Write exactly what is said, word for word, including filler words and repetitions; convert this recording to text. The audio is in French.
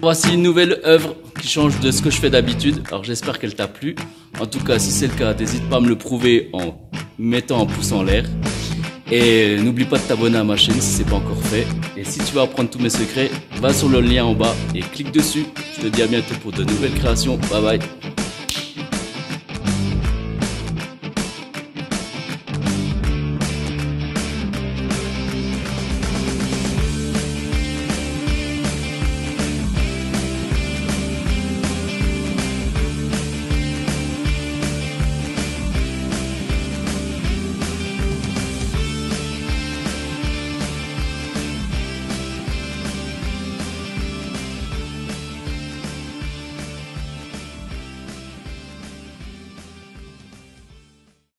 voici une nouvelle œuvre qui change de ce que je fais d'habitude. Alors j'espère qu'elle t'a plu. En tout cas, si c'est le cas, n'hésite pas à me le prouver en mettant un pouce en l'air. Et n'oublie pas de t'abonner à ma chaîne si c'est pas encore fait. Et si tu veux apprendre tous mes secrets, va sur le lien en bas et clique dessus. Je te dis à bientôt pour de nouvelles créations. Bye bye.